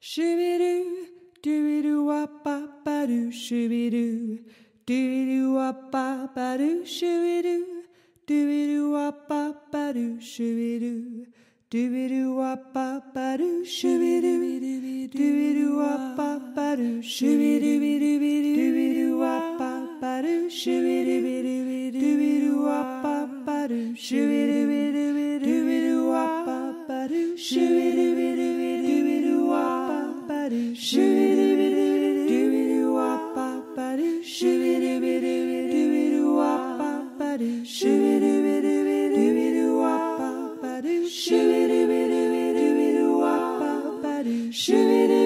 Shoo-be-doo, doo-be-doo-wop-bop-ba-doo, shoo-be-doo, doo-be-doo-wop-bop-ba-doo, shoo-be-doo, doo-be-doo-wop-bop-ba-doo, shoo-be-doo, doo-be-doo-wop-bop-ba-doo, shoo-be-doo, doo-be-doo-wop-bop-ba-doo, shoo-be-doo, doo-be-doo-wop-bop-ba-doo, shoo-be-doo, doo-be-doo-wop-bop-ba-doo, shoo-be-doo, doo-be-doo-wop-bop-ba-doo, shoo-be-doo, doo-be-doo-wop-bop-ba-doo, shoo-be-doo-wop-bop-ba-doo, shoo-be-doo-wop-bop-ba-doo, shoo-be-doo-wop-bop-ba-doo, shoo-be-doo-wop-bop-ba-doo, shoo-be-doo-wop-bop-ba-doo, shoo-be-doo.